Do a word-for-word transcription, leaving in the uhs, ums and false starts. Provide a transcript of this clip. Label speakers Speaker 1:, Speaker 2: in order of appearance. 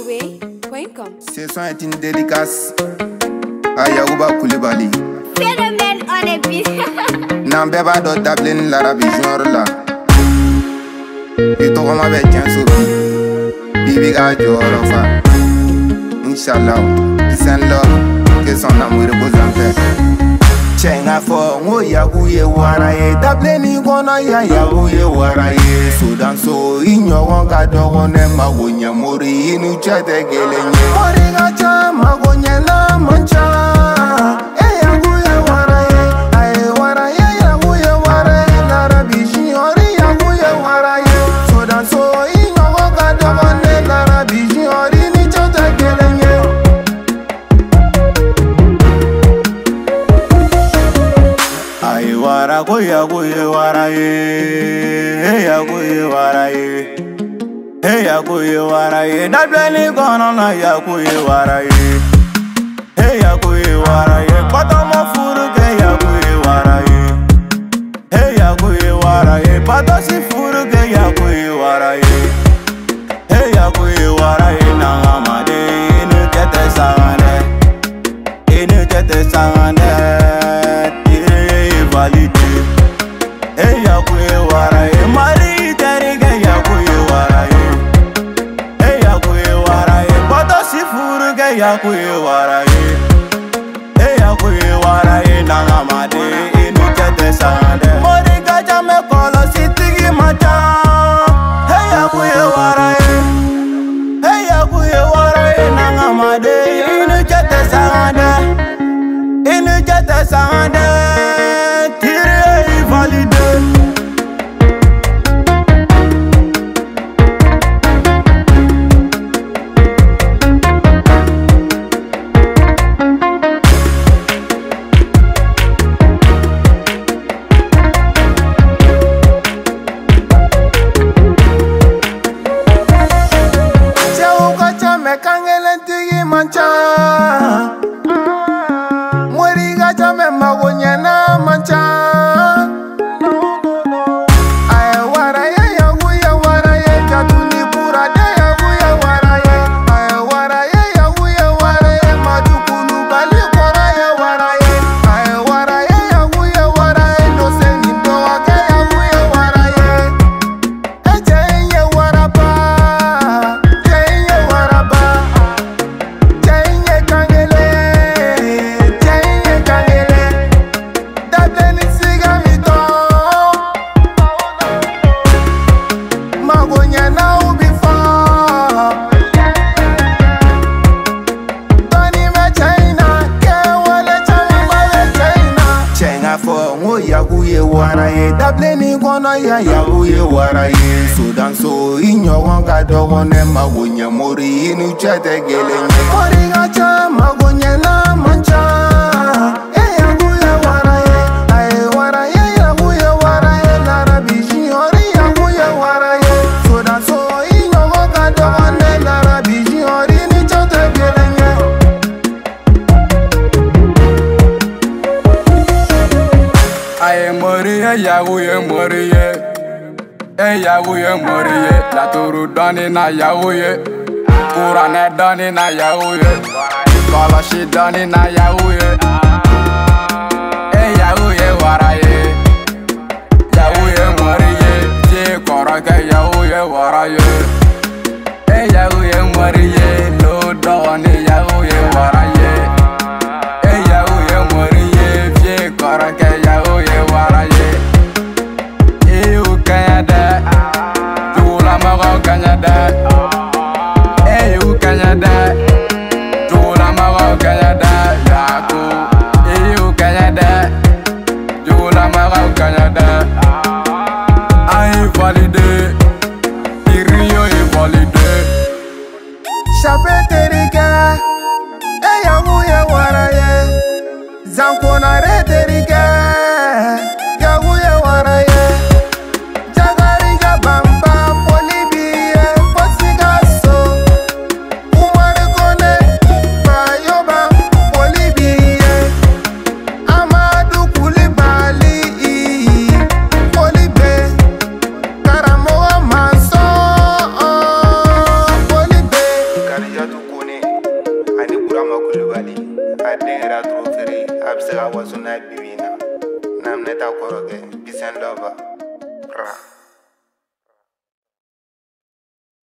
Speaker 1: Amadoué point com.
Speaker 2: Ce son est une dédicace à Yacouba Koulibaly.
Speaker 1: Phénomène on est bien.
Speaker 2: Nambeba do Dublin l'Arabie genre là. Et toi comment va tiens Sophie. Bibi ga joro fa. Inch'Allah, peace and love. Que son amour repose en paix. Chenga fo ngo yaguye waraye Dublin gona ya yaguye waraye Sudan so inyo wonga dogo ne magonya mori inu chete gelenye Mori gacha magonya na mancha E yaguye waraye Ae waraye yaguye waraye L'Arabie j'iori yaguye waraye Sudan so inyo wonga dogo ne L'Arabie j'iori ni chete gelenye Aye wara goya goye wara ye, hey ya goye wara ye, hey ya goye wara ye. Dublin gonna na ya goye wara ye, hey ya goye wara ye. Pata mo furu ke ya goye wara ye, hey ya goye wara ye. Pata si furu ke ya goye wara ye, hey ya goye wara ye. Na amade inu kete sangane, inu kete sangane. Hey yakuye waraye mari terige yakuye waraye Hey yakuye waraye bado sifuru ge yakuye waraye Hey yakuye waraye nangamade inu kete sande Mori gaja me kolo sitigi macha Hey yakuye waraye Hey yakuye waraye nangamade inu kete sande Inu kete sande Kangelen tigi mancha Mori gacha me magonya na mancha Aye waraye yaguye waraye Katuni purade yaguye waraye Aye waraye yaguye waraye Majukulu bali koraye waraye Aye waraye yaguye waraye Doseni mdoake yaguye waraye Eche inye waraba Yaguye waraye Dublin gonna ya yaguye waraye Sudan so inyo wanga dogo ne magonya mori inu chete gelenye Mori gacha magonya na mancha E yaguye waraye Ae waraye yaguye waraye L'Arabie j'iori yaguye waraye Sudan so inyo wanga dogo ne L'Arabie j'iori ni chete gelenye Aye moriye yaguye moriye E yaguye moriye La turu doni na yaguye Kurane doni na yaguye Koloshi doni na yaguye E yaguye waraye Yaguye moriye Ti koroke yaguye waraye E yaguye moriye Lo doni yaguye waraye E yaguye moriye Ti koroke yaguye waraye Eyu kanyada Tula mago kanyada Eyu kanyada Tula mago kanyada Yaku Eyu kanyada Tula mago kanyada Ayi valide Iriyo yi valide Chapeterika Eyaguye waraye Zankona reterika Yaguye waraye Jagarija bamba Polibiye Posigaso Umare kone Bayoba Polibiye Amadou Koulibaly Polibe Karamoa Manso Polibe Kulubali a den yɛrɛ trop feere a bɛ se ka waso n'a ye bibi in na n'an minɛ ta kɔrɔkɛ peace and love ra